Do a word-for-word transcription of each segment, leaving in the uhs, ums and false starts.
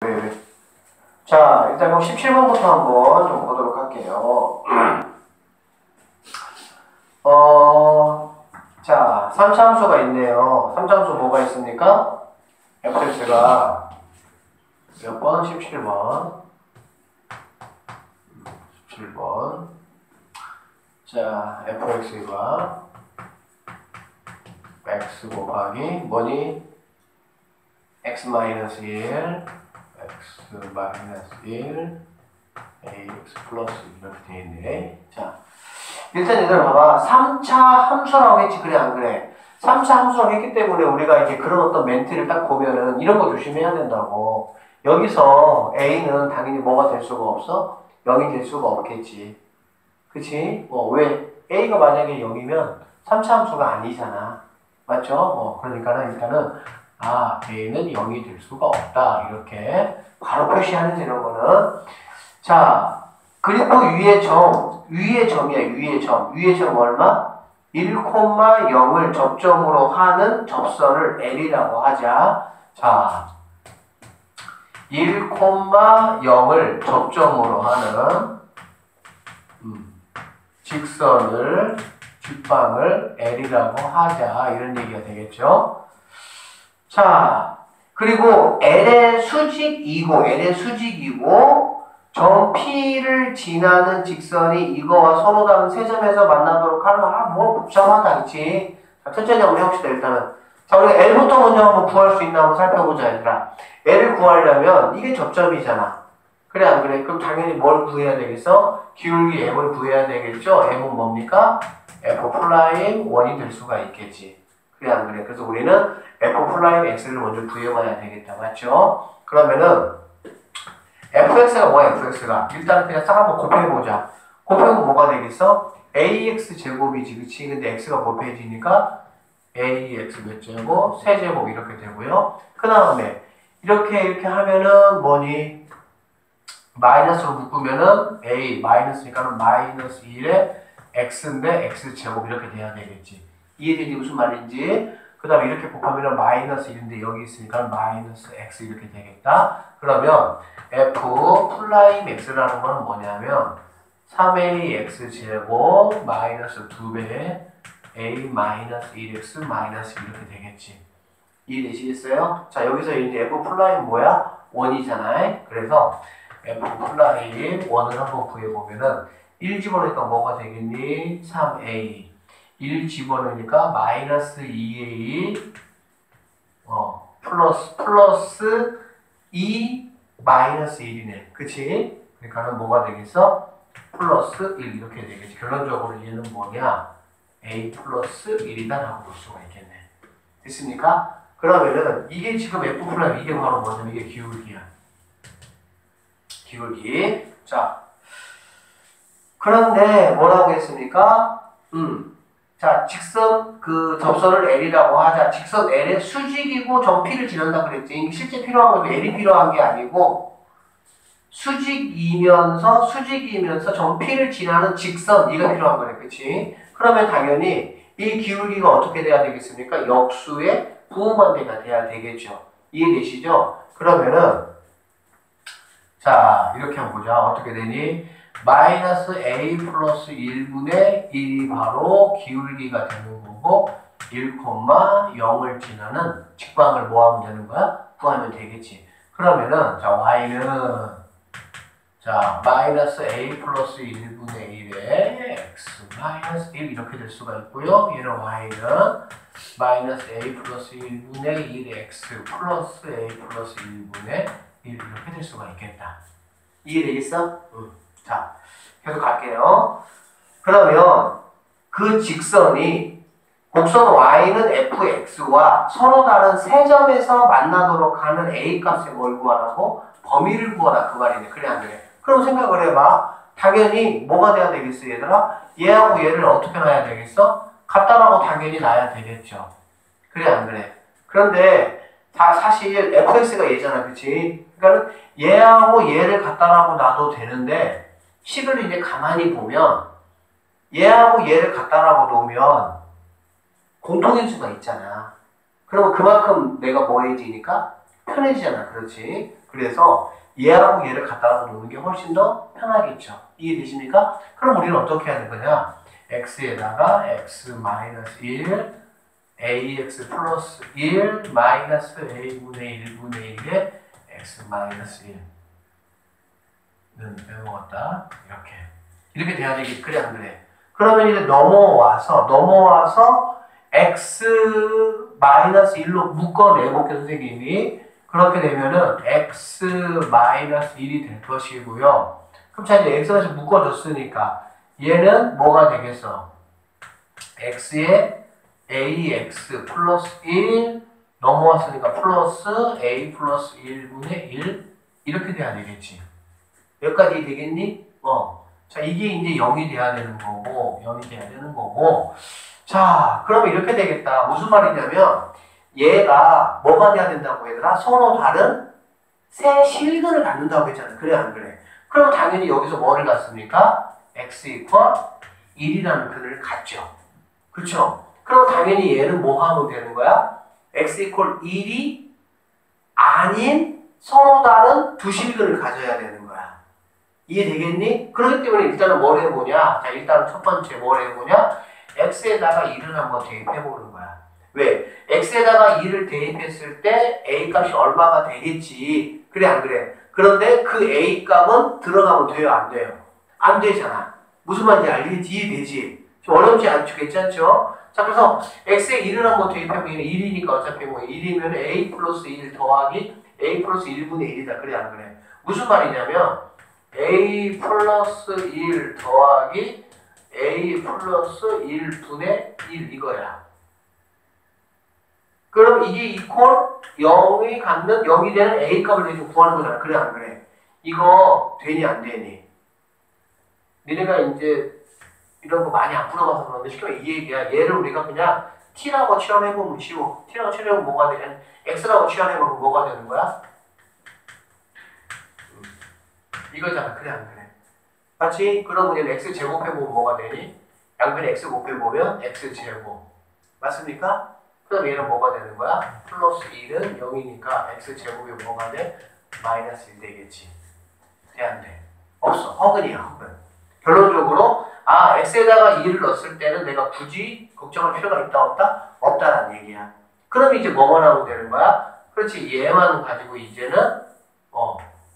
왜, 왜? 자, 일단 그럼 십칠 번부터 한번 좀 보도록 할게요. 어, 자, 삼 차 함수가 있네요. 삼 차 함수 뭐가 있습니까? fx가 몇 번? 십칠 번. 십칠 번. 자, fx가 x 곱하기 뭐니? x 마이너스 일, x 마이너스 일, ax 플러스 이렇게 되어 있네. 자, 일단 얘들 봐봐. 삼 차 함수라고 했지, 그래 안 그래? 삼 차 함수라고 했기 때문에 우리가 이제 그런 어떤 멘트를 딱 보면은 이런 거 조심해야 된다고. 여기서 a는 당연히 뭐가 될 수가 없어? 영이 될 수가 없겠지. 그치? 뭐 왜? a가 만약에 영이면 삼 차 함수가 아니잖아. 맞죠? 뭐 그러니까는 일단은 아, a는 영이 될 수가 없다. 이렇게 바로 표시하는 이런 거는. 자, 그리고 위의 점, 위의 점이야, 위의 점. 위의 점 얼마? 일, 영을 접점으로 하는 접선을 L이라고 하자. 자, 일, 영을 접점으로 하는 음, 직선을, 직방을 L이라고 하자. 이런 얘기가 되겠죠. 자, 그리고 L의 수직이고, L의 수직이고, 점 P를 지나는 직선이 이거와 서로 다른 세 점에서 만나도록 하는, 아, 뭐 복잡하다, 그치? 자, 천천히 한번 해봅시다, 일단은. 자, 우리가 L부터 먼저 한번 구할 수 있나 한번 살펴보자, 얘들아. L을 구하려면 이게 접점이잖아. 그래, 안 그래? 그럼 당연히 뭘 구해야 되겠어? 기울기 M을 구해야 되겠죠? M은 뭡니까? F 프라임 원이 될 수가 있겠지. 그래, 안 그래? 그래서 우리는 F 프라임 X를 먼저 구해봐야 되겠다, 맞죠? 그러면은, fx가 뭐야, fx가? 일단 그냥 싹 한번 곱해보자. 곱해보면 뭐가 되겠어? ax 제곱이지, 그치? 근데 x가 곱해지니까 ax 몇 제곱? 세제곱 이렇게 되고요. 그 다음에 이렇게 이렇게 하면은 뭐니? 마이너스로 묶으면은 a, 마이너스니까는 마이너스 일에 x인데 x제곱 이렇게 돼야 되겠지. 이해되지? 무슨 말인지? 그 다음에 이렇게 곱하면은 마이너스 일인데 여기 있으니까 마이너스 x 이렇게 되겠다. 그러면 f 플라임 x라는 거는 뭐냐면 삼 에이 엑스 제곱 마이너스 두 배 a 마이너스 일 엑스 마이너스 이렇게 되겠지. 이해되시겠어요? 자, 여기서 이제 f 플라임 뭐야? 원이잖아요. 그래서 f 플라임 원을 한번 구해보면은 일 집어넣으니까 뭐가 되겠니? 삼 에이 일 집어넣으니까 마이너스 이 에이 어, 플러스 플러스 이 마이너스 일이네. 그치? 그러니까는 뭐가 되겠어? 플러스 일 이렇게 되겠지. 결론적으로 얘는 뭐냐? a 플러스 일이다 라고 볼 수가 있겠네. 됐습니까? 그러면은 이게 지금 f 플라임 이게 바로 뭐냐면 이게 기울기야. 기울기. 자, 그런데 뭐라고 했습니까? 음. 자, 직선, 그, 접선을 L이라고 하자. 직선 L의 수직이고 점 P를 지난다 그랬지. 실제 필요한 건 L이 필요한 게 아니고, 수직이면서, 수직이면서 점 P를 지나는 직선, 이가 필요한 거네. 그치? 그러면 당연히 이 기울기가 어떻게 돼야 되겠습니까? 역수의 부호관계가 돼야 되겠죠. 이해되시죠? 그러면은, 자, 이렇게 한번 보자. 어떻게 되니? 마이너스 a 플러스 일분의 일이 바로 기울기가 되는 거고 일, 영을 지나는 직방을 뭐 하면 되는 거야? 구하면 되겠지. 그러면은 자 y는 자 마이너스 a 플러스 일분의 일에 x 마이너스 일 이렇게 될 수가 있고요. 얘는 y는 마이너스 a 플러스 일분의 일에 x 플러스 a 플러스 일분의 일 이렇게 될 수가 있겠다. 이해되겠어? 응. 자, 계속 갈게요. 그러면 그 직선이 곡선 y는 fx와 서로 다른 세 점에서 만나도록 하는 a 값에 뭘 구하라고? 범위를 구하라 그 말이네. 그래 안 그래? 그럼 생각을 해봐. 당연히 뭐가 돼야 되겠어 얘들아? 얘하고 얘를 어떻게 놔야 되겠어? 같다라고 당연히 놔야 되겠죠. 그래 안 그래? 그런데 다 사실 fx가 얘잖아, 그치? 그러니까 얘하고 얘를 갖다라고 놔도 되는데 식을 이제 가만히 보면 얘하고 얘를 갖다라고 놓으면 공통인수가 있잖아. 그러면 그만큼 내가 뭐해지니까 편해지잖아, 그렇지? 그래서 얘하고 얘를 갖다가 놓는 게 훨씬 더 편하겠죠. 이해되십니까? 그럼 우리는 어떻게 하는 거냐? x에다가 x 마이너스 일, ax 플러스 일, 마이너스 a분의 일분의 일에 x 마이너스 일은 빼먹었다. 이렇게. 이렇게 돼야 되겠지. 그래, 안 그래? 그러면 이제 넘어와서, 넘어와서 x 마이너스 일로 묶어내볼게, 선생님이. 그렇게 되면은 x 마이너스 일이 될 것이고요. 그럼 자, 이제 x가 지금 묶어졌으니까 얘는 뭐가 되겠어? x에 ax 플러스 일 넘어왔으니까 플러스 a 플러스 일분의 일 이렇게 돼야 되겠지. 여기까지 되겠니? 어. 자, 이게 이제 영이 돼야 되는 거고, 영이 돼야 되는 거고. 자, 그러면 이렇게 되겠다. 무슨 말이냐면 얘가 뭐가 돼야 된다고 얘들아? 서로 다른 새 실근을 갖는다고 했잖아. 그래, 안 그래? 그럼 당연히 여기서 뭐를 갖습니까? x 이퀄 일이라는 근을 갖죠. 그쵸? 그럼 당연히 얘는 뭐 하면 되는 거야? x 이퀄 일이 아닌 서로 다른 두 실근을 가져야 되는 거야. 이해되겠니? 그렇기 때문에 일단은 뭘 해보냐? 자, 일단 첫 번째 뭘 해보냐? x에다가 일을 한번 대입해보는 거야. 왜? x에다가 일을 대입했을 때 a 값이 얼마가 되겠지. 그래, 안 그래? 그런데 그 a 값은 들어가면 돼요, 안 돼요? 안 되잖아. 무슨 말인지 알겠지? 이해되지? 좀 어렵지 않죠? 괜찮죠? 자, 그래서 x에 일을 한번 대입해보면 일이니까 어차피 뭐 일이면 a 플러스 일 더하기 a 플러스 일분의 일이다. 그래, 안 그래? 무슨 말이냐면 a 플러스 일 더하기 a 플러스 일분의 일 이거야. 그럼 이게 이퀄 영이 갖는 영이 되는 a 값을 대충 구하는 거잖아. 그래, 안 그래? 이거 되니 안 되니? 니네가 이제 이런 거 많이 안 풀어봐서 그런데 시키면 이 얘기야. 얘를 우리가 그냥 t라고 치환해보면 쉬워. t라고 치환해보면 뭐가 되냐? x라고 치환해보면 뭐가 되는 거야? 음. 이거잖아. 그래, 안 그래? 맞지? 그러면 얘는 x 제곱해보면 뭐가 되니? 양변에 x 곱해보면 x제곱. 맞습니까? 그럼 얘는 뭐가 되는 거야? 플러스 일은 영이니까 x제곱이 뭐가 돼? 마이너스 일 되겠지. 돼, 안 돼? 없어. 허근이야, 허근. 결론적으로 아, x에다가 이를 넣었을 때는 내가 굳이 걱정할 필요가 있다, 없다? 없다라는 얘기야. 그럼 이제 뭐만 하면 되는 거야? 그렇지, 얘만 가지고 이제는 어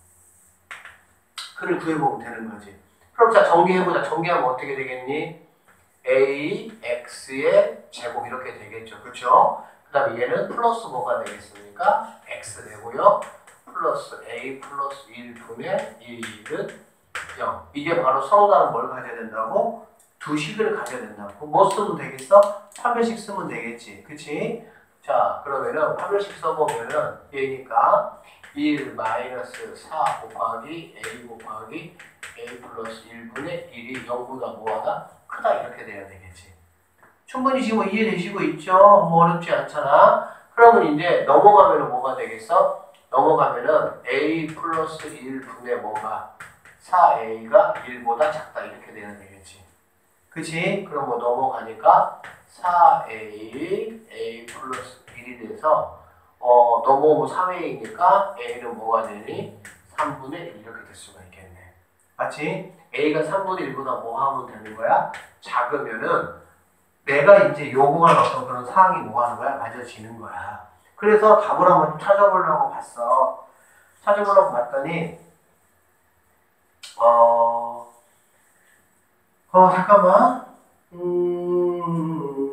그를 구해보면 되는 거지. 그럼 자, 정리해보자. 정리하면 어떻게 되겠니? a, x의 제곱 이렇게 되겠죠. 그렇죠? 그 다음에 얘는 플러스 뭐가 되겠습니까? x 되고요. 플러스 a 플러스 일분의 일은 영. 이게 바로 서로 다른 뭘 가져야 된다고? 두 식을 가져야 된다고. 뭐 쓰면 되겠어? 판별식 쓰면 되겠지. 그치? 자, 그러면은 판별식 써보면은 얘니까 일 마이너스 사 곱하기 a 곱하기 a 플러스 일분의 일이 영보다 뭐하다? 크다 이렇게 돼야 되겠지. 충분히 지금 이해되시고 있죠? 뭐 어렵지 않잖아. 그러면 이제 넘어가면은 뭐가 되겠어? 넘어가면은 a 플러스 일분의 뭐가? 사 에이가 일보다 작다 이렇게 되는 되겠지. 그치? 그럼 뭐 넘어가니까 사 에이 a 플러스 일이 돼서 어 넘어오면 삼 에이니까 a는 뭐가 되니? 삼분의 일 이렇게 될 수가 있겠네. 맞지? a가 삼분의 일보다 뭐 하면 되는 거야? 작으면은 내가 이제 요구한 어떤 그런 사항이 뭐 하는 거야? 맞아지는 거야. 그래서 답을 한번 찾아보려고 봤어. 찾아보려고 봤더니 어, 어, 잠깐만. 음,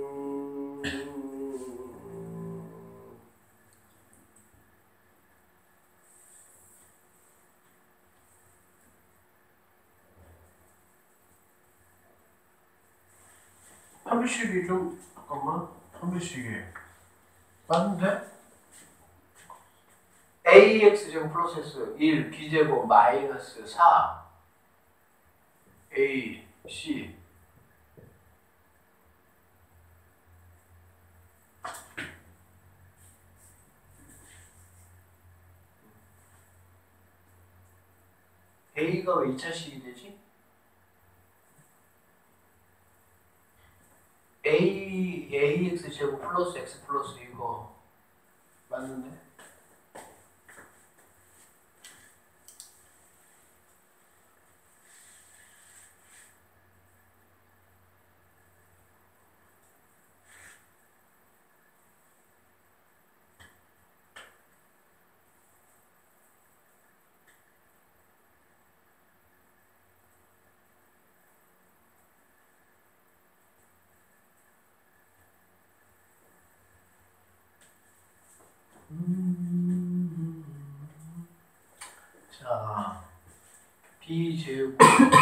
판별식이 좀, 잠깐만. 판별식이. 맞는데? ax 제곱 플러스 s 일, b제곱 마이너스 사. A, C A가 왜 이 차식이 되지? A, ax 제곱 플러스 x 플러스 이거 맞는데? 자, b제곱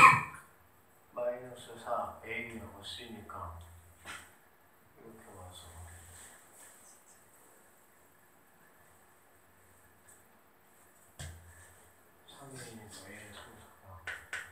마이너스 사 a라고 쓰니까 이렇게 와서 삼 a니까 a의 소수가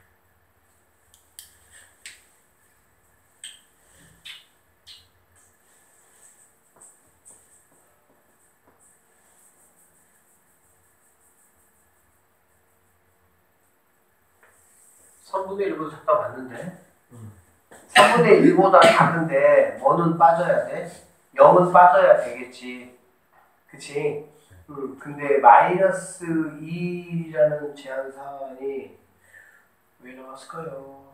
삼분의 일보다 작다 맞는데? 음. 삼분의 일보다 작은데 뭐는 빠져야 돼? 영은 빠져야 되겠지. 그치? 음, 근데 마이너스 이라는 제한 사항이 왜 나왔을까요?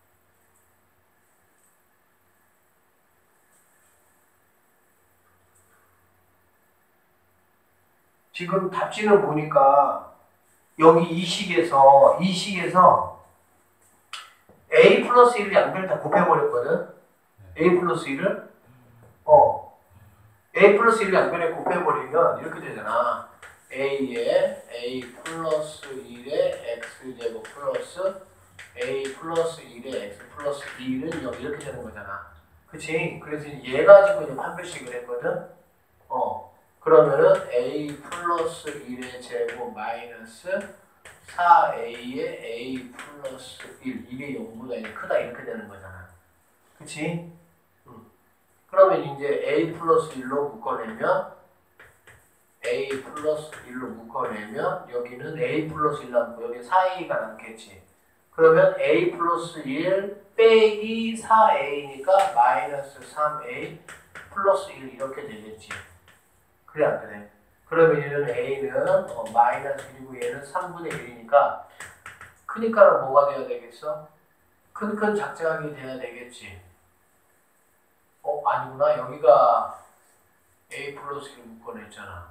지금 답지는 보니까 여기 이 식에서 이 식에서 a 플러스 일을 양변을 다 곱해버렸거든? a 플러스 일을? 어. a 플러스 일을 양변에 곱해버리면 이렇게 되잖아. a에 a 플러스 일에 x제곱 플러스 a 플러스 일에 x 플러스 일은 여기 이렇게 되는 거잖아. 그치? 그래서 얘 가지고 이제 판별식을 했거든? 어. 그러면은 a 플러스 일의 제곱 마이너스 사 에이에 a 플러스 일 이게 영보다 크다 이렇게 되는 거잖아. 그치? 음. 그러면 이제 a 플러스 일로 묶어내면 a 플러스 일로 묶어내면 여기는 a 플러스 일 남고 여기 사 에이가 남겠지. 그러면 a 플러스 일 빼기 사 에이니까 마이너스 삼 에이 플러스 일 이렇게 되겠지. 그래 안 그래? 그러면 얘는 a는 어, 마이너스 일이고 얘는 삼분의 일이니까 크니까는 뭐가 돼야 되겠어? 큰 큰 작작하게 돼야 되겠지. 어 아니구나. 여기가 a 플러스 일 묶어냈잖아.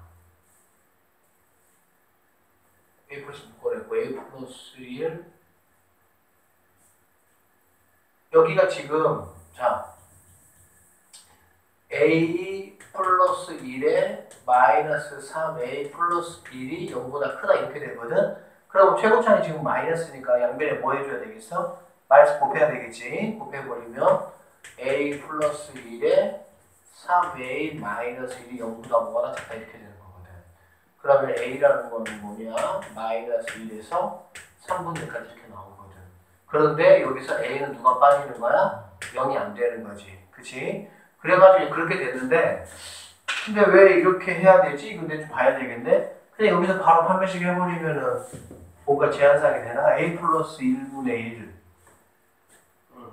a 플러스 묶어냈고 a 플러스 일 여기가 지금 자 a 플러스 일에 마이너스 삼 에이 플러스 일이 영보다 크다 이렇게 되거든. 그럼 최고차이 지금 마이너스니까 양변에 뭐 해줘야 되겠어? 마이너스 곱해야 되겠지. 곱해버리면 a 플러스 일에 삼 에이 마이너스 일이 영보다 뭐가 작다 이렇게 되는 거거든. 그러면 a라는 거는 뭐냐? 마이너스 일에서 삼분의 일까지 이렇게 나오거든. 그런데 여기서 a는 누가 빠지는 거야? 영이 안 되는 거지. 그치? 그래가지고 그렇게 됐는데 근데 왜 이렇게 해야 되지? 근데 좀 봐야 되겠네? 그냥 여기서 바로 판별식 해버리면은 뭔가 제한사항이 되나? a 플러스 일분의 일 응.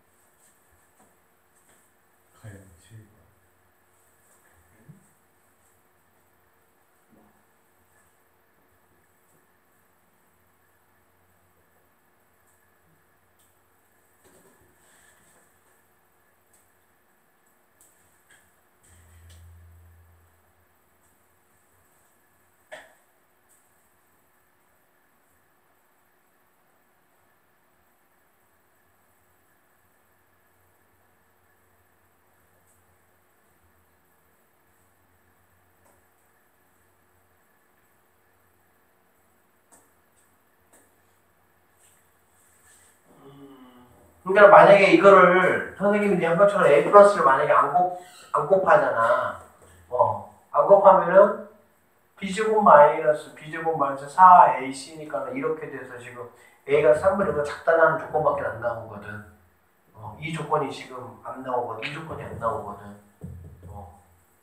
그러니까 만약에 이거를 선생님이 한 것처럼 a 플러스를 만약에 안, 곱, 안 곱하잖아. 어, 안 곱하면은 b제곱 마이너스 b제곱 마이너스 사 에이 씨니까 이렇게 돼서 지금 a가 삼분의 일보다 작다는 조건밖에 안 나오거든. 어, 이 조건이 지금 안 나오거든. 이 조건이 안 나오거든. 어.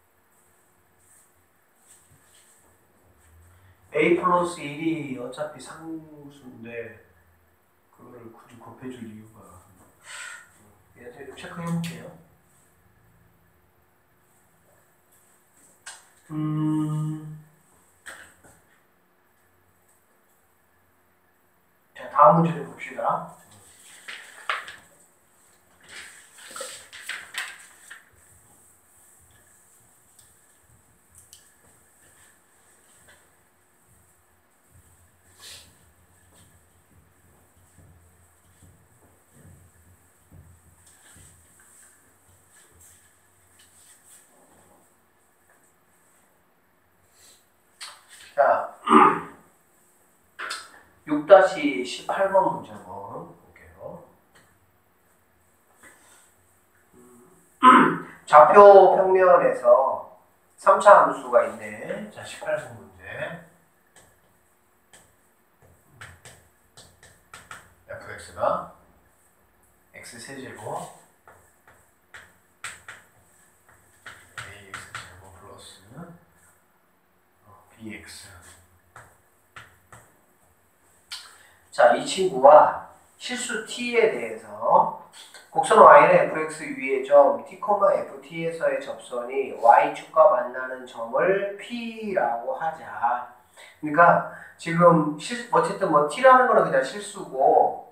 a 플러스 일이 어차피 상수인데 그거를 굳이 곱해줄 이유가 얘한테 좀 체크해볼게요. 음. 자, 다음 문제 좀 봅시다. 자, 육 십팔 번 문제 한번 볼게요. 좌표 평면에서 삼 차 함수가 있네. 자, 십팔 번 문제. fx가 x 세제곱 ax 제곱 플러스 bx. 자, 이 친구와 실수 t에 대해서 곡선 y는 fx 위의 점 t, ft에서의 접선이 y축과 만나는 점을 p라고 하자. 그러니까 지금 실, 어쨌든 뭐 t라는 거는 그냥 실수고,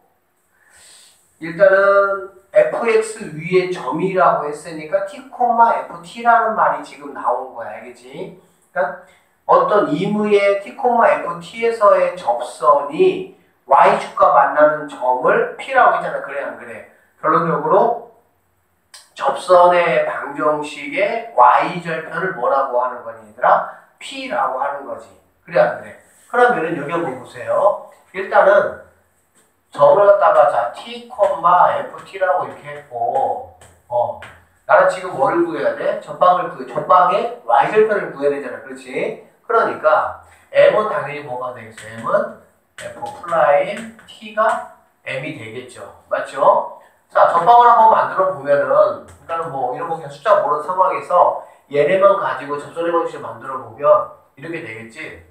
일단은 fx 위의 점이라고 했으니까 t, ft라는 말이 지금 나온 거야. 알겠지? 그러니까 어떤 임의의 t, ft에서의 접선이 y축과 만나는 점을 p라고 했잖아. 그래 안 그래? 결론적으로 접선의 방정식의 y절편을 뭐라고 하는 거니 얘들아? p라고 하는 거지. 그래 안 그래? 그러면은 여기 한번 보세요. 일단은 점을 갖다가 자 t, ft라고 이렇게 했고, 어 나는 지금 뭐를 구해야 돼? 전방을 구해. 전방의 y절편을 구해야 되잖아. 그렇지? 그러니까 m은 당연히 뭐가 되겠어? m은 f 프라임 t가 m이 되겠죠. 맞죠? 자, 전방을 한번 만들어 보면은, 일단은 뭐 이런 거 그냥 숫자 모르는 상황에서 얘네만 가지고 접선의 방식을 만들어 보면 이렇게 되겠지.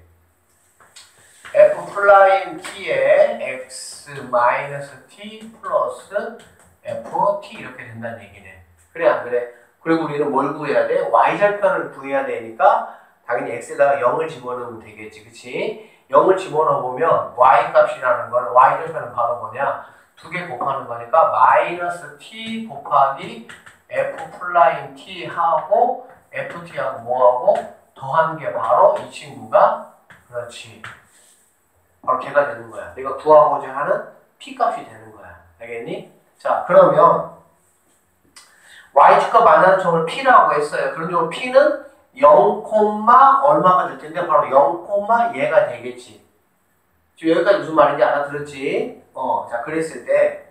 f 프라임 t에 x 마이너스 t 플러스 ft 이렇게 된다는 얘기네. 그래 안 그래? 그리고 우리는 뭘 구해야 돼? y절편을 구해야 되니까 당연히 x에다가 영을 집어넣으면 되겠지. 그치? 영을 집어넣어 보면 y 값이라는 거는 y절편은 바로 뭐냐? 두 개 곱하는 거니까 마이너스 t 곱하기 f 플라임 t 하고 ft하고 뭐하고 더한 게 바로 이 친구가, 그렇지, 바로 걔가 되는 거야. 내가 구하고자 하는 p 값이 되는 거야. 알겠니? 자, 그러면 y축과 만나는 점을 p라고 했어요. 그런 p는 영, 얼마가 될 텐데 바로 영, 얘가 되겠지. 지금 여기까지 무슨 말인지 알아들었지? 어, 자, 그랬을 때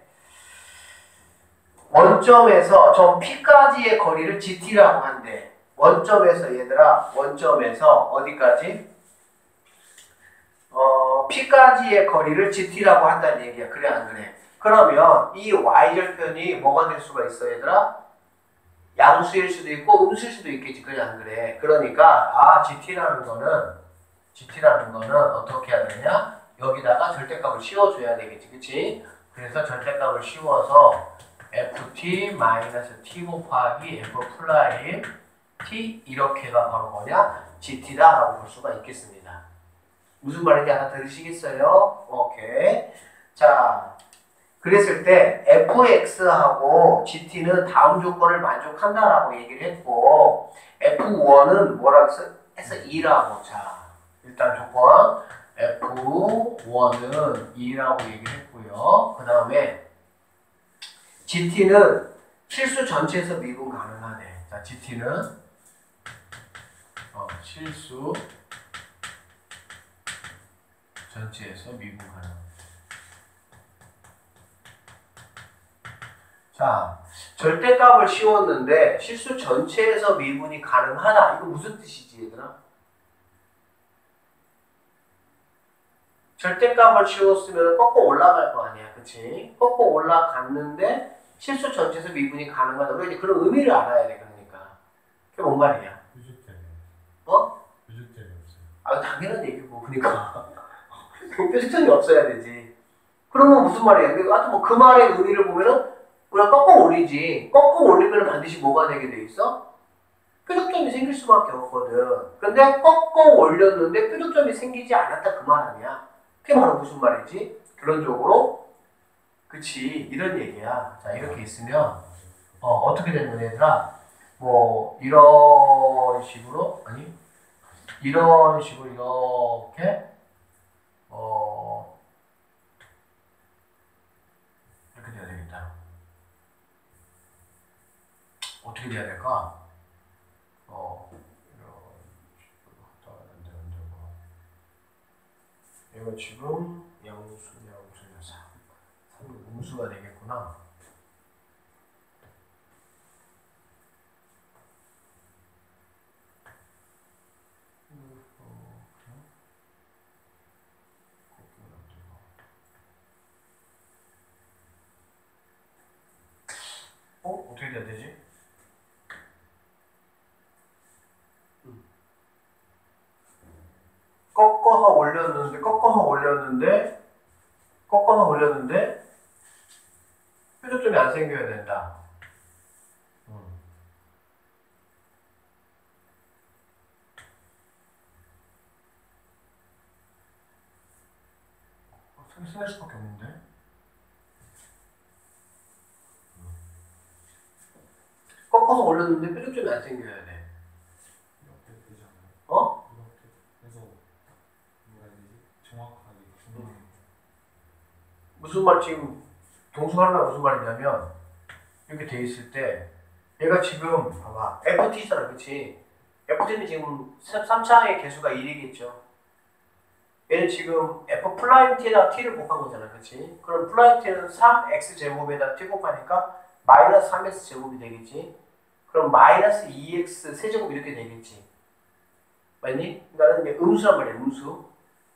원점에서 점 P까지의 거리를 지티라고 한대. 원점에서 얘들아, 원점에서 어디까지? 어, P까지의 거리를 지티라고 한다는 얘기야. 그래 안 그래? 그러면 이 y절편이 뭐가 될 수가 있어 얘들아? 양수일 수도 있고 음수일 수도 있겠지. 그래 안 그래? 그러니까 아, gt라는 거는 gt라는 거는 어떻게 해야 되냐? 여기다가 절대값을 씌워줘야 되겠지. 그치? 그래서 절대값을 씌워서 ft 마이너스 t 곱하기 f 플라임 t 이렇게가 바로 뭐냐? gt다 라고 볼 수가 있겠습니다. 무슨 말인지 알아들으시겠어요? 오케이. 자, 그랬을 때 fx하고 gt는 다음 조건을 만족한다라고 얘기를 했고 에프 원은 뭐라고 해서 이라고. 자, 일단 조건 에프 원은 이라고 얘기를 했고요. 그 다음에 gt는 실수 전체에서 미분 가능하네. 자, gt는 어, 실수 전체에서 미분 가능. 자, 절대값을 씌웠는데 실수 전체에서 미분이 가능하다. 이거 무슨 뜻이지 얘들아? 절대값을 씌웠으면 꺾고 올라갈 거 아니야. 그치? 꺾고 올라갔는데 실수 전체에서 미분이 가능하다. 우리가 이제 그런 의미를 알아야 돼. 그러니까. 그게 뭔 말이야? 표준점이 어? 표준점이 없어요. 아, 당연한 얘기고. 그러니까. 표준점이 없어야 되지. 그러면 무슨 말이야? 하여튼 뭐 그 말의 의미를 보면은 그냥 꺾어 올리지. 꺾어 올리면 반드시 뭐가 되게 돼 있어? 뾰족점이 생길 수밖에 없거든. 근데 꺾어 올렸는데 뾰족점이 생기지 않았다 그 말 아니야. 그게 바로 무슨 말이지? 결론적으로 그치, 이런 얘기야. 자, 이렇게 있으면 어, 어떻게 되는 얘들아? 뭐 이런 식으로, 아니 이런 식으로 이렇게 어 이렇게 돼야 되겠다. 어떻게 돼야 될까? 어, 이런 식으로 하다가 안 되는 되고. 얘가 지금 양수, 양수, 삼. 삼 음수가 되겠구나. 어? 어떻게 돼야 되지? 음. 꺾어서 올렸는데, 꺾어서 올렸는데, 꺾어서 올렸는데, 표적점이 안 생겨야 된다. 음. 생길 수밖에 없는데? 꺾어서 올렸는데 표적점이 안 생겨야 돼. 이렇게 되잖아요. 어? 이렇게 해서 뭐라 해야 되지? 정확하게 음. 무슨 말 지금 동수하려면 무슨 말이냐면 이렇게 돼 있을 때 얘가 지금 봐봐 에프티잖아 그치? 에프티는 지금 삼 차의 개수가 일이겠죠. 얘는 지금 F 플라임 t에다 t를 곱한 거잖아 그치? 그럼 플라임 t는 삼 엑스 제곱에다 t 곱하니까 마이너스 삼 엑스 제곱이 되겠지? 그럼 마이너스 이 엑스 세제곱 이렇게 되겠지. 맞니? 그러니까 이게 음수란 말이야, 음수.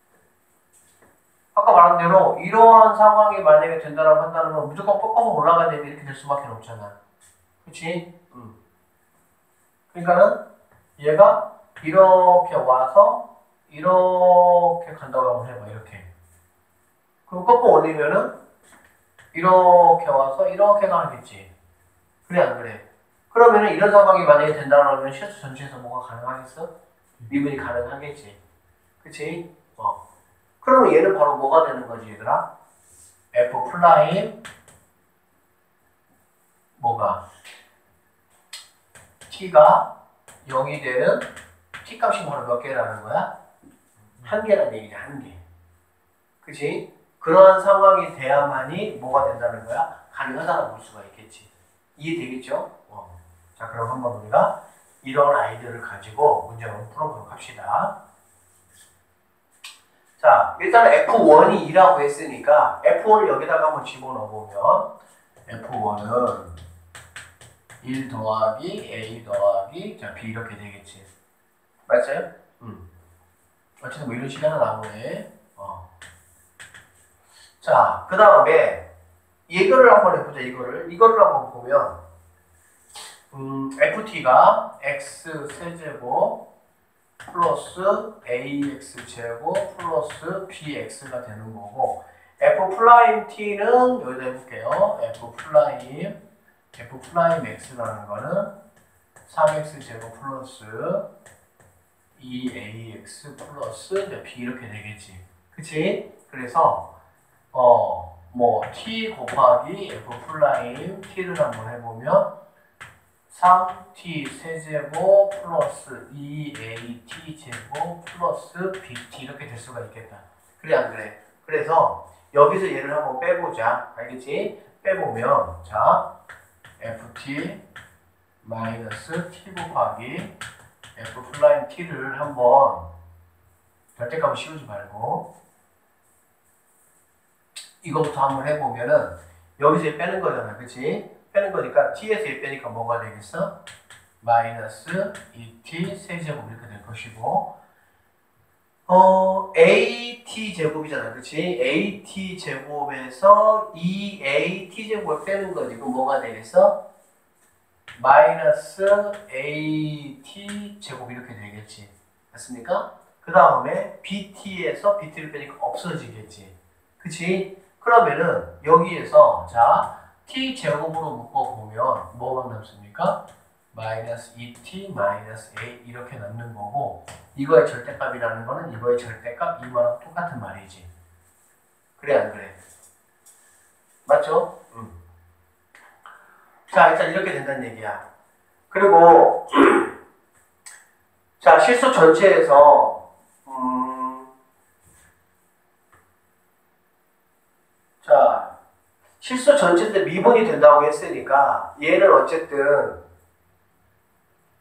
아까 말한 대로 이러한 상황이 만약에 된다고 한다면 무조건 꺾어서 올라가야 되는데 이렇게 될 수밖에 없잖아. 그치? 응. 그러니까는 얘가 이렇게 와서 이렇게 간다고 한번 해봐, 이렇게. 그럼 꺾어 올리면은 이렇게 와서 이렇게 가겠지. 그래, 안 그래? 그러면은 이런 상황이 만약에 된다면 실수 전체에서 뭐가 가능하겠어? 미분이 가능하겠지. 그치? 어. 그러면 얘는 바로 뭐가 되는 거지, 얘들아? F 플라임 뭐가? t가 영이 되는 t 값이 바로 몇 개라는 거야? 한 개라는 얘기냐, 한 개. 그치? 그러한 상황이 돼야만이 뭐가 된다는 거야? 가능하다고 볼 수가 있겠지. 이해되겠죠? 어. 자, 그럼 한번 우리가 이런 아이들을 가지고 문제를 한번 풀어보도록 합시다. 자, 일단 에프 원이 이라고 했으니까 에프 원을 여기다가 한번 집어넣어보면 에프 원은 일 더하기 A 더하기 자, B 이렇게 되겠지. 맞아요? 음. 어쨌든 뭐 이런 식이 하나 나오네. 어. 자, 그 다음에 이거를 한번 해보자. 이거를 이거를 한번 보면 음, 에프티가 x 세제곱 플러스 ax제곱 플러스 bx가 되는 거고 f 플라임 t는 여기다 해볼게요. f 플라임 f 플라임 x라는 거는 삼 엑스 제곱 플러스 이 에이엑스 플러스 b 이렇게 되겠지. 그치? 그래서 어 뭐 t 곱하기 f 플라임 t를 한번 해보면 삼 티 세제곱 플러스 이 에이 티 제곱 플러스 비티 이렇게 될 수가 있겠다. 그래 안 그래? 그래서 여기서 얘를 한번 빼보자. 알겠지? 빼보면 자 에프티 마이너스 t 곱하기 f 플라임 t를 한번 절대값을 씌우지 말고 이거부터 한번 해보면은 여기서 얘 빼는 거잖아. 그치? 빼는 거니까 t에서 얘 빼니까 뭐가 되겠어? 마이너스 이 티 세제곱 이렇게 될 것이고 어 에이티 제곱이잖아. 그치? 에이티 제곱에서 이 에이티 제곱을 빼는 거지. 그럼 뭐가 되겠어? 마이너스 에이티 제곱 이렇게 되겠지. 맞습니까? 그 다음에 비티에서 비티를 빼니까 없어지겠지. 그치? 그러면은 여기에서 자 t 제곱으로 묶어보면 뭐가 남습니까? 마이너스 이 티 마이너스 a 이렇게 남는 거고 이거의 절대값이라는 거는 이거의 절대값 이거랑 똑같은 말이지. 그래 안 그래? 맞죠? 응. 자 일단 이렇게 된다는 얘기야. 그리고 자 실수 전체에서 음, 자 실수 전체인데 미분이 된다고 했으니까 얘는 어쨌든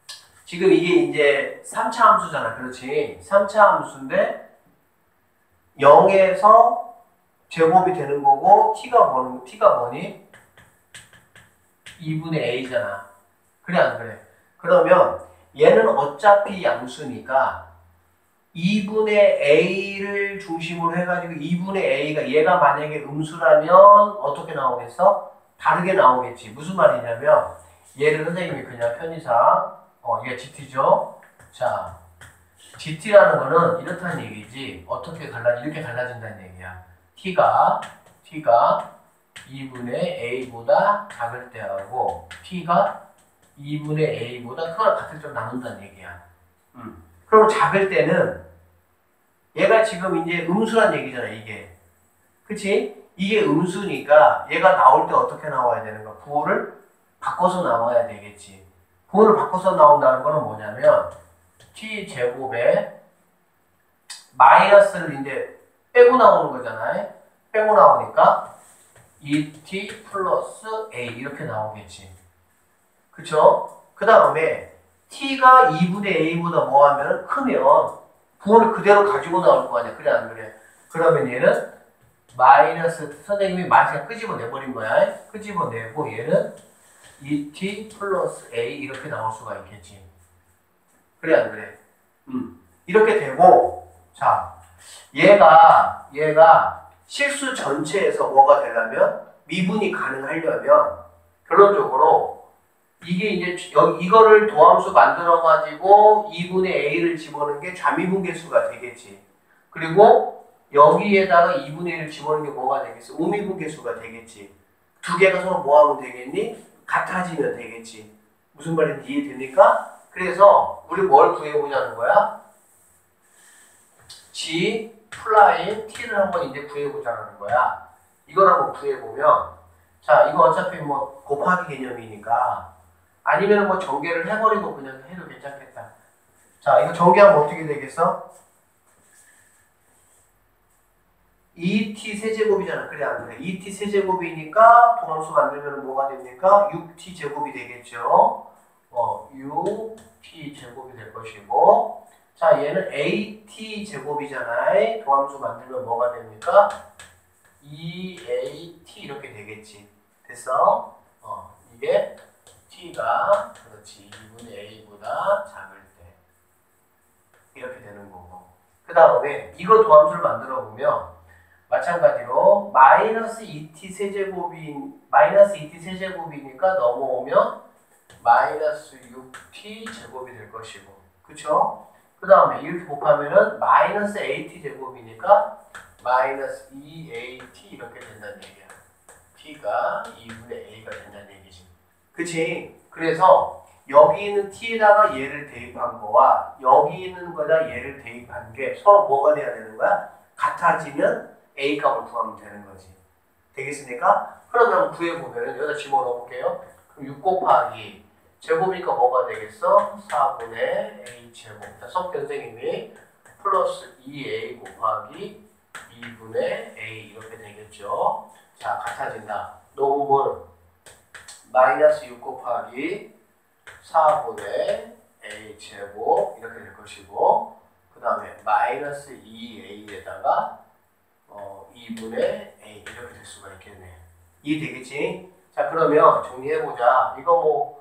지금 이게 이제 삼 차 함수잖아. 그렇지? 삼 차 함수인데 영에서 제곱이 되는 거고 t가 뭐는 t가 뭐니? 이분의 a잖아. 그래 안 그래? 그러면 얘는 어차피 양수니까 이분의 a를 중심으로 해가지고 이분의 a가 얘가 만약에 음수라면 어떻게 나오겠어? 다르게 나오겠지. 무슨 말이냐면 얘를 선생님이 그냥 편의상 어 얘가 gt죠. 자 gt라는 거는 이렇다는 얘기지. 어떻게 갈라지? 이렇게 갈라진다는 얘기야. t가 t가 이분의 a보다 작을 때하고 t가 이분의 a보다 크거나 같을 때 나눈다는 얘기야. 음. 그럼 작을 때는 얘가 지금 이제 음수란 얘기잖아, 이게. 그치? 이게 음수니까 얘가 나올 때 어떻게 나와야 되는 거야? 부호를 바꿔서 나와야 되겠지. 부호를 바꿔서 나온다는 거는 뭐냐면 t제곱에 마이너스를 이제 빼고 나오는 거잖아요. 빼고 나오니까 이 티 플러스 a 이렇게 나오겠지. 그쵸? 그 다음에 t가 이분의 a보다 뭐 하면 크면 부호를 그대로 가지고 나올 거 아니야. 그래 안 그래? 그러면 얘는 마이너스 선생님이 마이너스 끄집어내버린 거야. 끄집어내고 얘는 이 티 플러스 a 이렇게 나올 수가 있겠지. 그래 안 그래? 음. 이렇게 되고 자 얘가 얘가 실수 전체에서 뭐가 되려면 미분이 가능하려면 결론적으로 이게 이제 여기 이거를 도함수 만들어 가지고 이분의 a를 집어넣는 게 좌미분계수가 되겠지. 그리고 여기에다가 이분의 일을 집어넣는 게 뭐가 되겠어? 우미분계수가 되겠지. 두 개가 서로 뭐 하면 되겠니? 같아지면 되겠지. 무슨 말인지 이해됩니까? 그래서 우리 뭘 구해보자는 거야? G 플라인 T를 한번 이제 구해보자는 거야. 이걸 한번 구해보면 자 이거 어차피 뭐 곱하기 개념이니까 아니면 뭐 전개를 해버리고 그냥 해도 괜찮겠다. 자 이거 전개하면 어떻게 되겠어? 이 티 세제곱이잖아. 그래 안 그래? 이 티 세제곱이니까 도함수 만들면 뭐가 됩니까? 육 티 제곱이 되겠죠. 어, 육 티 제곱이 될 것이고 자 얘는 에이 티 제곱이잖아요. 도함수 만들면 뭐가 됩니까? 이 에이 티 이렇게 되겠지. 됐어? 어, 이게 t가 그렇지 이분의 a보다 작을 때 이렇게 되는 거고 그 다음에 이거 도함수를 만들어 보면 마찬가지로 마이너스 이 티 세제곱인 마이너스 이 티 세제곱이니까 넘어오면 마이너스 육 티 제곱이 될 것이고 그쵸? 그 다음에 이렇게 곱하면은 마이너스 에이 티 제곱이니까 마이너스 이 에이 티 이렇게 된다는 얘기야. t가 이분의 a가 된다는 얘기지. 그치? 그래서 여기 있는 t에다가 얘를 대입한 거와 여기 있는 거다 얘를 대입한 게 서로 뭐가 돼야 되는 거야? 같아지면 a 값을 구하면 되는 거지. 되겠습니까? 그러면 구해보면 여기다 집어넣어 볼게요. 그럼 육 곱하기 제곱이니까 뭐가 되겠어? 사분의 a 제곱. 자, 섭 선생님이 플러스 이 에이 곱하기 이분의 a 이렇게 되겠죠. 자, 같아진다. 녹음은 마이너스 육 곱하기 사분의 a 제곱 이렇게 될 것이고 그 다음에 마이너스 이 에이에다가 어, 이분의 a 이렇게 될 수가 있겠네. 이해되겠지? 자 그러면 정리해보자. 이거 뭐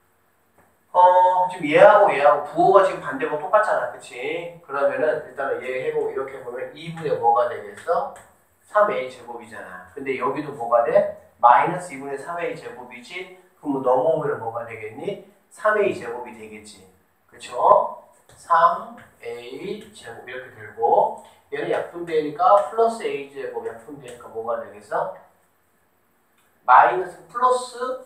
어, 지금 얘하고 얘하고 부호가 지금 반대고 똑같잖아. 그치? 그러면은 일단은 얘 해보고 이렇게 보면 이분의 뭐가 되겠어? 삼 에이 제곱이잖아. 근데 여기도 뭐가 돼? 마이너스 이분의 삼 에이 제곱이지? 그럼 넘어오면 뭐가 되겠니? 삼 에이 제곱이 되겠지. 그쵸? 삼 에이 제곱 이렇게 되고 얘는 약분되니까 플러스 a 제곱 약분되니까 뭐가 되겠어? 마이너스 플러스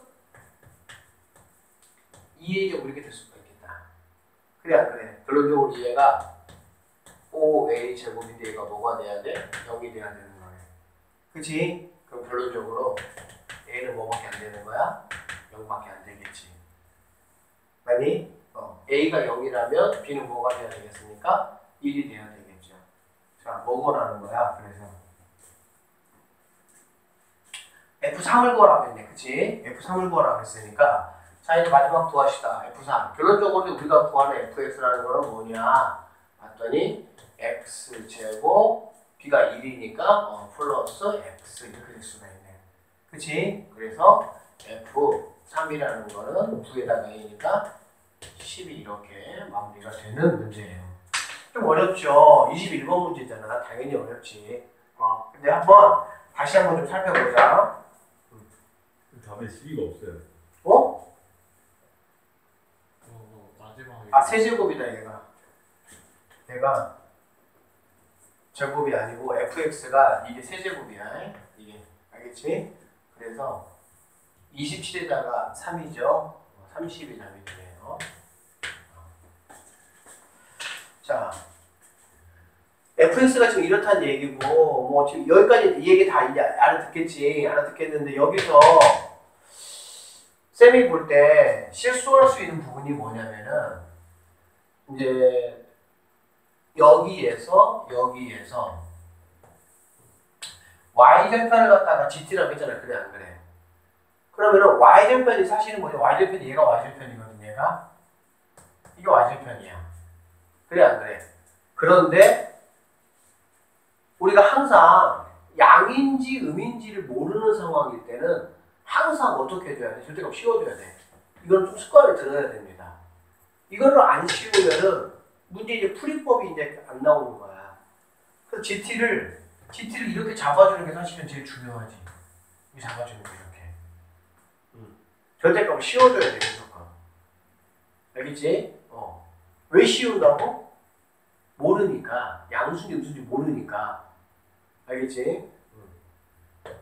이 에이 제곱 이렇게 될 수가 있겠다. 그래 안 그래? 결론적으로 얘가 오 에이 제곱인데 얘가 뭐가 돼야 돼? 영이 돼야 되는 거네. 그치? 그럼 결론적으로 a는 뭐밖에 안 되는 거야? 영밖에 안 되겠지. 맞니? 어. a가 영이라면 b는 뭐가 돼야 되겠습니까? 일이 돼야 되겠죠. 자, 뭐거라는 거야? 그래서 에프 삼을 구하라고 했네. 그치? 에프 삼을 구하라고 했으니까 자 이제 마지막 구합시다. 에프 삼. 결론적으로 우리가 구하는 에프엑스라는 거는 뭐냐? 봤더니 x제곱 b가 일이니까 어, 플러스 x 이렇게 될 수가 있네. 그치? 그래서 에프 삼이라는 거는 구에다가 a니까 십이 이렇게 마무리가 되는 문제예요. 좀 어렵죠? 이십일 번 문제잖아. 당연히 어렵지. 어, 근데 한번 다시 한번 좀 살펴보자. 답에 십이가 없어요. 어? 어, 어, 마지막에. 아, 세제곱이다 얘가. 얘가 제곱이 아니고 에프엑스가 이게 세제곱이야. 이게 알겠지? 그래서 이십칠에다가 삼이죠. 삼십이 답이 되네요. 자, 에프엑스가 지금 이렇다는 얘기고, 뭐 지금 여기까지 이 얘기 다 이제 알아듣겠지, 알아듣겠는데 여기서 쌤이 볼 때 실수할 수 있는 부분이 뭐냐면은 이제 여기에서 여기에서 y절편을 갖다가 gt라고 했잖아, 그래 안 그래? 그러면은 y절편이 사실은 뭐냐? y절편이 얘가 y절편이거든, 얘가 이게 y절편이야. 그래 안 그래? 그런데 우리가 항상 양인지 음인지를 모르는 상황일 때는 항상 어떻게 해줘야 돼? 절대값 씌워줘야 돼. 이건 좀 습관을 들어야 됩니다. 이거를 안 씌우면은 문제 이제 풀이법이 이제 안 나오는 거야. 그래서 지티를 지티를 이렇게 잡아주는 게 사실은 제일 중요하지. 이 잡아주는 게 이렇게. 음. 절대값을 씌워줘야 돼, 무조건. 알겠지? 어. 왜 씌운다고? 모르니까. 양수인지 음수인지 모르니까. 알겠지? 음.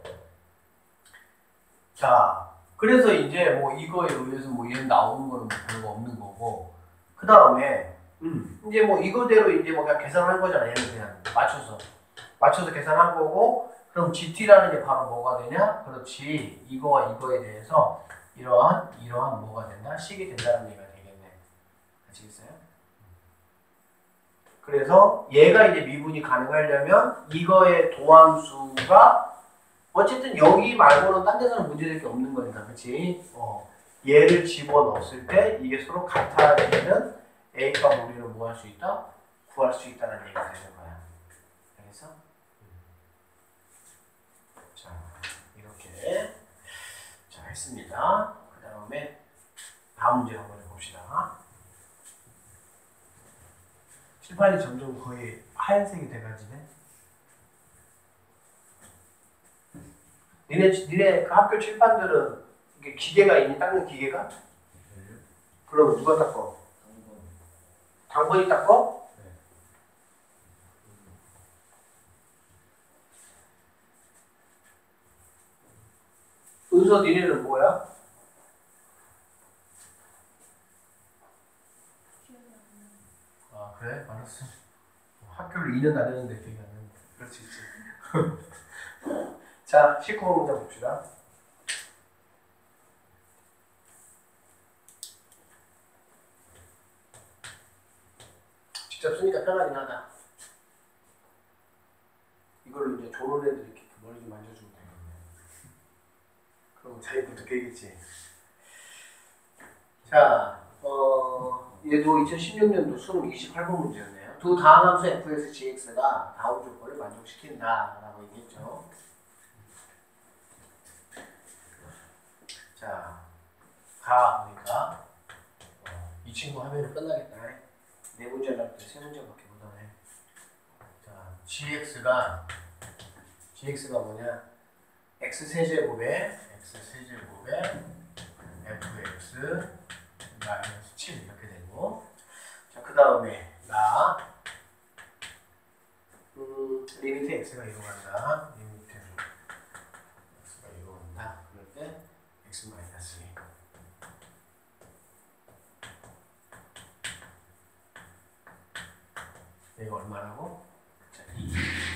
자, 그래서 이제 뭐 이거에 의해서 뭐 얘 나오는 거는 뭐 별거 없는 거고, 그 다음에 음. 이제 뭐 이거대로 이제 뭐 그냥 계산한 거잖아. 얘는 그냥 맞춰서 맞춰서 계산한 거고, 그럼 지티라는 게 바로 뭐가 되냐? 그렇지. 이거와 이거에 대해서 이러한 이러한 뭐가 된다? 식이 된다는 얘기가 되겠네. 아시겠어요? 그래서 얘가 이제 미분이 가능하려면 이거의 도함수가 어쨌든 여기 말고는 딴 데서는 문제될 게 없는 거니까, 그치? 어. 얘를 집어넣었을 때 이게 서로 같아지는 A값 우리는 뭐 할 수 있다? 구할 수 있다는 얘기가 되는 거야. 알겠어? 자, 이렇게 자 했습니다. 그 다음에 다음 문제 한번 해봅시다. 칠판이 점점 거의 하얀색이 돼가지네. 니네, 니네 그 학교 칠판들은 이게 기계가 있니? 닦는 기계가? 네. 그러면 누가 닦어? 당번이 닦어? 네. 은서 니네는 뭐야? 아 그래? 알았어. 학교를 이 년 다녔는데 기억이 안 나는데. 그럴 수 있지. 자, 십구 번 문제 봅시다. 직접 쓰니까 편하긴 하다. 이걸로 이제 조는 애들 이렇게 머리 좀 만져주면 되겠네. 그럼 자기부터 깨겠지. 자, 어, 얘도 이천십육 년도 수능 이십팔 번 문제였네요. 두 다항함수 fx, gx가 다음 조건을 만족시킨다라고 얘기했죠. 자, 가 보니까 어, 이 친구 하면 끝나겠다. 네 문제 나올 때 세 문제밖에 못 하네. 자, gx가 gx가 뭐냐? x 세제곱에 x 세제곱에 fx 마이너스 칠 이렇게 되고, 자, 그 다음에 나 음, 리미트 x가 이로 간다. 리미트 x가 이로 간다. 그럴 때 x 마이너스 이. 이거 얼마라고? 자, 이.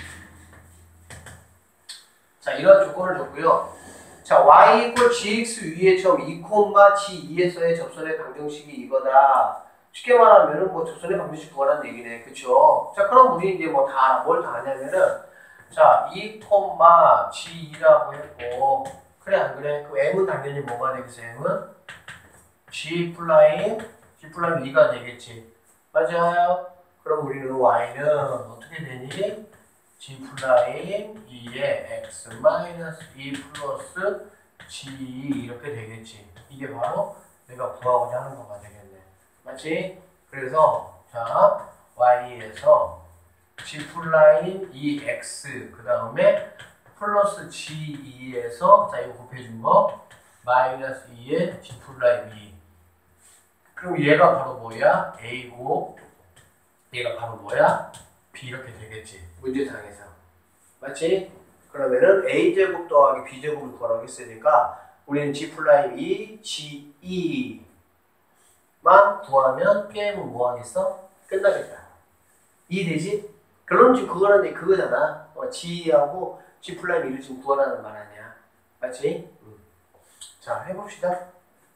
자, 이런 조건을 줬고요. 자, y 이퀄 gx 위의 점 이, 지 이에서의 접선의 방정식이 이거다. 쉽게 말하면은 뭐 접선의 방정식 구하라는 얘기네. 그쵸? 자, 그럼 우리 이제 뭐 다, 뭘 다 하냐면은, 자, 이, 지 이라고 했고, 그래, 안 그래? 그 m은 당연히 뭐가 되겠어, m은? g 플라임, g 플라임 이가 되겠지. 맞아요? 그럼 우리는 y는 어떻게 되니? G 플라임 이에 X 마이너스 이 플러스 G 이렇게 되겠지. 이게 바로 내가 구하고자 하는 거가 되겠네. 맞지? 그래서 자 Y에서 G 플라임 이 X 그 다음에 플러스 지 이에서 자 이거 곱해준 거 마이너스 이에 G 플라임 이. 그럼 얘가 바로 뭐야? A고 얘가 바로 뭐야? B 이렇게 되겠지. 문제상에서. 맞지? 그러면은 A제곱 더하기 B제곱을 구하라고 했으니까 우리는 G 플라임 이, G 이만 구하면 게임은 뭐 하겠어? 끝나겠다. 이해되지? 결론은 지금 그거는 그거잖아. 어, G하고 G 플라임 이를 지금 구하라는 말 아니야. 맞지? 음. 자, 해봅시다.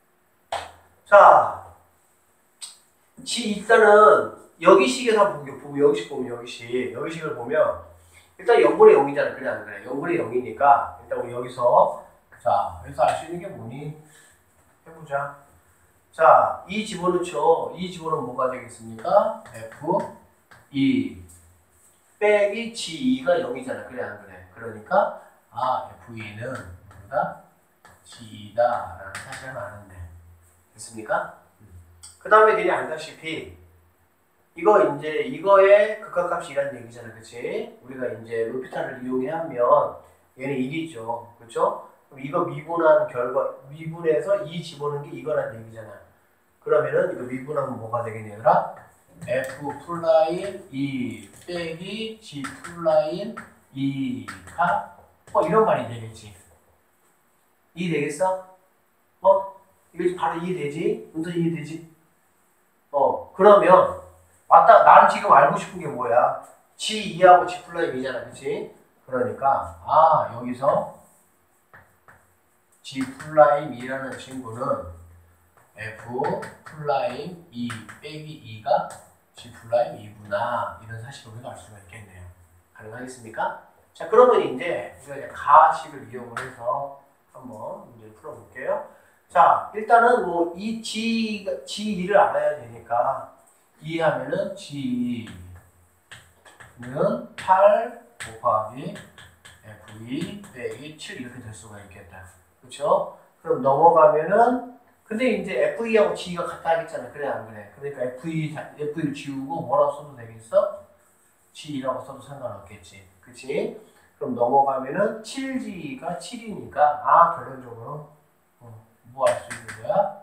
자, G 일단은 여기식에서 한번 보면 여기식 보면 여기식 여기식을 보면 일단 영분의 영이잖아. 그래 안 그래? 영분의 영이니까 일단 우리 여기서 자 여기서 알 수 있는 게 뭐니? 해보자. 자, 이 집어넣죠. 이 집어넣으면 뭐가 되겠습니까? 에프 이 빼기 지 이가 영이잖아. 그래 안 그래? 그러니까 아 에프 이는 뭐다? 지 이다 라는 사실을 아는데 됐습니까? 그 다음에 니네 알다시피 이거 이제 이거의 극한값이라는 얘기잖아. 그치? 우리가 이제 로피탈을 이용하면 얘는 일이죠. 그렇죠? 그럼 이거 미분한 결과 미분해서 이 집어넣은 게 이거란 얘기잖아. 그러면은 이거 미분하면 뭐가 되겠냐라? F 플라임 이 빼기 G 플라임 이가 뭐 이런 말이 되겠지. 이해되겠어? 어? 이거 바로 이해되지? 문제 이해되지? 어 그러면 맞다. 나는 지금 알고 싶은 게 뭐야? 지 이하고 G 플라임 이잖아. 그치? 그러니까 아 여기서 G 플라임 이라는 친구는 F 플라임 이 빼기 이가 G 플라임 이구나 이런 사실을 우리가 알 수가 있겠네요. 가능하겠습니까? 자 그러면 이제 우리가 이제 가식을 이용을 해서 한번 문제를 풀어볼게요. 자 일단은 뭐 이 G, 지 이를 알아야 되니까 이하면은 지는 팔 곱하기 에프 이 빼기 칠 이렇게 될 수가 있겠다. 그렇죠? 그럼 넘어가면은 근데 이제 에프 이하고 지 이가 같다 하겠잖아. 그래 안 그래? 그러니까 에프 이, 에프 이를 지우고 뭐라고 써도 되겠어? 지 이라고 써도 상관없겠지. 그치? 그럼 넘어가면은 칠 지 이가 칠이니까 아 결론적으로 어, 뭐 할 수 있는 거야?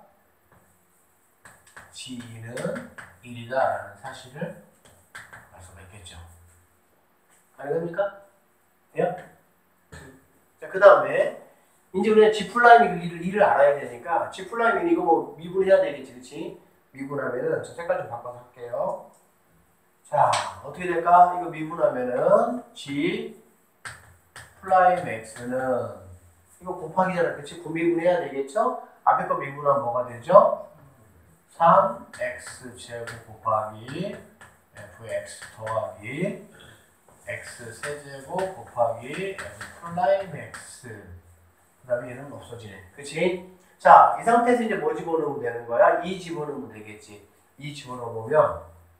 지 이는 일이다 라는 사실을 알 수가 있겠죠. 가능합니까? 돼요? 자, 그 다음에 이제 우리가 G 플라임 일을, 일을 알아야 되니까 G 플라임 이거 뭐 미분해야 되겠지, 그렇지? 미분하면은 저 색깔 좀 바꿔서 할게요. 자, 어떻게 될까? 이거 미분하면은 G 플라임 X는 이거 곱하기잖아, 그렇지? 고미분해야 되겠죠? 앞에 거 미분하면 뭐가 되죠? 삼 엑스 제곱 곱하기 에프엑스 더하기 x 세제곱 곱하기 f 플라임 x 그 다음에 얘는 없어지네. 그치? 자, 이 상태에서 이제 뭐 집어넣으면 되는 거야? 이 집어넣으면 되겠지. 이 집어넣으면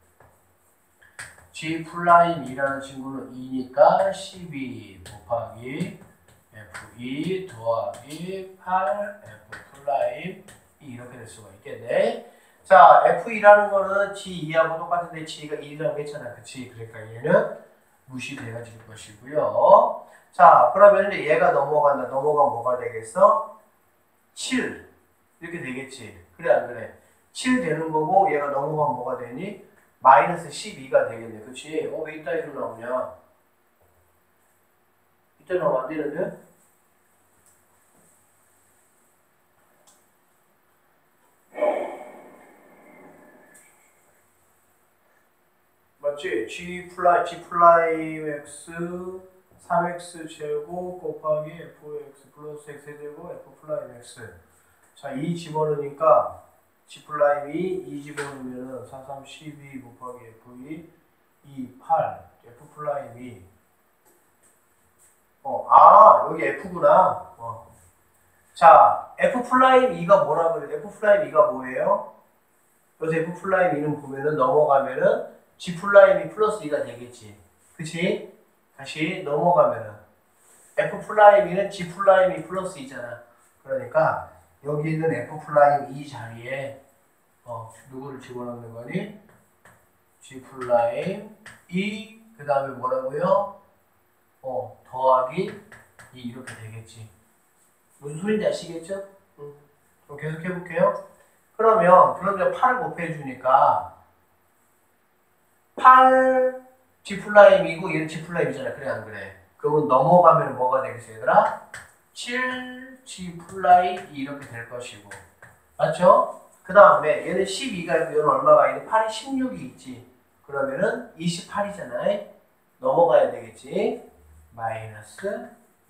G 플라임이라는 친구는 이니까 십이 곱하기 에프 이 더하기 팔 에프 플라임 이 이렇게 될 수가 있겠네. 자, 에프 이라는 거는 지 이하고 똑같은데 지가 일이라고 했잖아. 그치? 그러니까 얘는 무시되어질 것이고요. 자, 그러면 이제 얘가 넘어간다. 넘어가면 뭐가 되겠어? 칠. 이렇게 되겠지. 그래, 안 그래? 칠 되는 거고, 얘가 넘어가면 뭐가 되니? 마이너스 십이가 되겠네. 그치? 어, 왜 이따 이로 나오냐? 이따 나오면 안 되는데? 맞지? G 플라이, G 플라임 X 삼 엑스 제곱 곱하기 에프엑스 플러스 X 제곱 F 플라임 X. 자, 이 집어넣으니까 G 플라임이 이 집어넣으면은 사, 삼, 십이 곱하기 에프 이, 이, 팔, F 플라임이 어, 아, 여기 F구나. 어. 자, F 플라임 이가 뭐라 그래? F 플라임 이가 뭐예요? 그래서 F 플라임 이는 보면은 넘어가면은 G 플라임 이 플러스 이가 되겠지. 그치? 다시 넘어가면은 F 프라임 이는 G 프라임 이 플러스 이잖아. 그러니까 여기 있는 F 프라임 이 자리에 어, 누구를 집어넣는 거니? G 프라임 이 그 다음에 뭐라고요? 어, 더하기 이 이렇게 되겠지. 무슨 소리인지 아시겠죠? 응. 그럼 계속 해볼게요. 그러면 그러면 팔을 곱해주니까 팔 G 플라임이고 얘는 G 플라임이잖아. 그래 안 그래? 그러면 넘어가면 뭐가 되겠어 얘들아? 칠 G 플라임 이렇게 될 것이고 맞죠? 그 다음에 얘는 십이가 있고 얘는 얼마가 있는? 팔이 십육이 있지. 그러면은 이십팔이잖아. 넘어가야 되겠지. 마이너스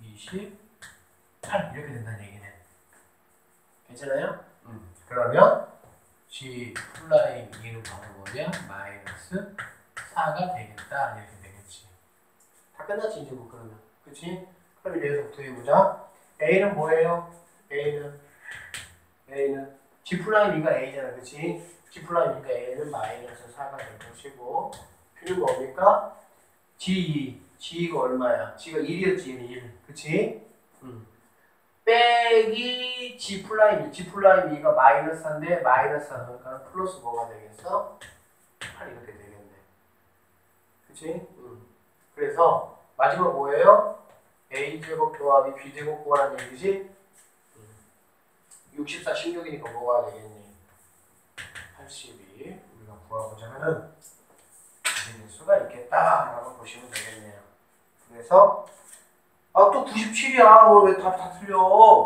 이십팔 이렇게 된다는 얘기네. 괜찮아요? 음. 그러면 G 플라임 이는 바로 뭐냐? 마이너스 사가 되겠다. 이렇게 되겠지. 다 끝났지 이제 뭐 그러면. 그치? 그럼 이제 여기서부터 해보자. A는 뭐예요? A는 A는 G 플라임 이가 A잖아. 그치? G 플라임 이가 A는 마이너스 사가 될 것이고 B는 뭡니까? 지 이. G가 얼마야? G가 일이었지. 얘는 일. 그치? 음. 빼기 G 플라임 이. G 플라임 이가 마이너스 사인데 마이너스 사 그러니까 플러스 뭐가 되겠어? 팔 이렇게 되겠네. 그치? 음. 그래서 마지막 뭐예요? A제곱 더하기 B제곱 구하라는 얘기지? 음. 육십사, 십육이니까 뭐가 되겠니? 팔십이 우리가 구하고자 하는 될 수가 있겠다라고 보시면 되겠네요. 그래서 아 또 구십칠이야. 왜 다 다 틀려?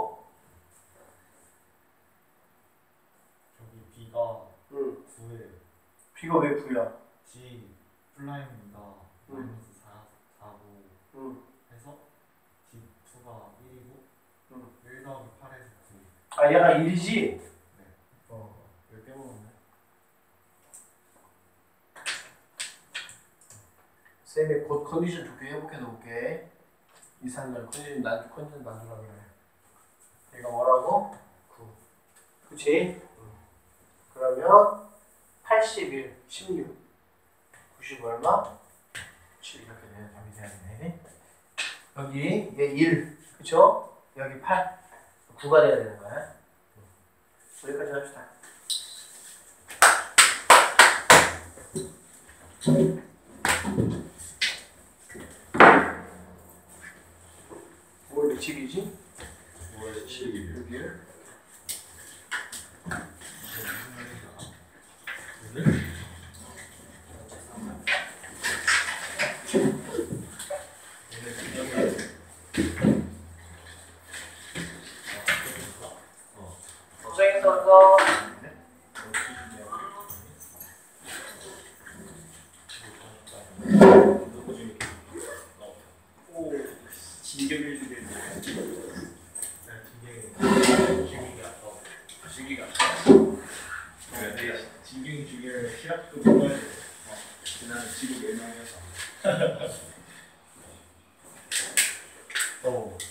저기 B가 응. 구에 B가 왜 구야? G 플라임이가 응. 마이너스 사, 사고 응. 해서 G 이가 일이고 응. 일 더하기 팔에서 구. 아 얘가 일이지? 네. 어. 왜 빼먹었네? 쌤이 곧 컨디션 좋게 회복해 놓을게. 이, 삼 년 컨디션 난 컨디션 만들라 그래. 얘가 뭐라고? 구. 그치? 응. 그러면 팔십일, 십육, 구십 얼마? 칠 이렇게 되는 답이 돼야 되네. 여기 얘 일, 그쵸? 여기 팔, 구가 돼야 되는 거야. 여기까지 합시다. 뭘 며칠이지? 월 칠일. 육 일. 고생했었어. 오, 진격일 주게. 진격이. 진격이가. 진경이 주게 시합도 뽑아야 돼. 나는 지금 멸망이었어. 오.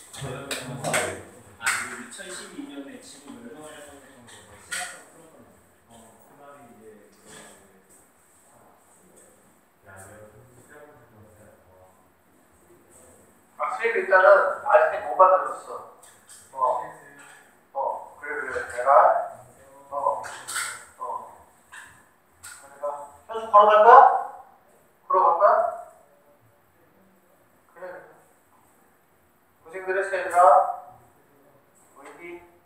아, 이천십이 년에 지금 멸망을 했던 게 시합도 풀었던 거. 어, 그 말이 이제. 아, 수익 일단은 아직 못 만들었어. 어, 어, 그래 그래. 내가 어, 어, 내가 현수 걸어갈까? 걸어갈까? 그래 그래. 고생들 했어 얘들아. 우리